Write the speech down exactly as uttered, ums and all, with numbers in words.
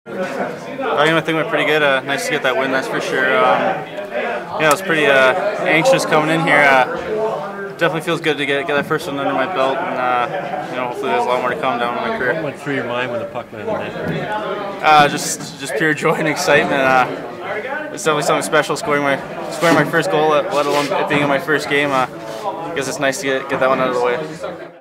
I think it went pretty good. Uh, nice to get that win, that's for sure. Um, yeah, I was pretty uh, anxious coming in here. Uh, definitely feels good to get get that first one under my belt, and uh, you know, hopefully there's a lot more to come down in my career. What went through your mind when the puck landed in the net? Uh, just just pure joy and excitement. Uh, it's definitely something special scoring my scoring my first goal, let alone it being in my first game. Uh, I guess it's nice to get get that one out of the way.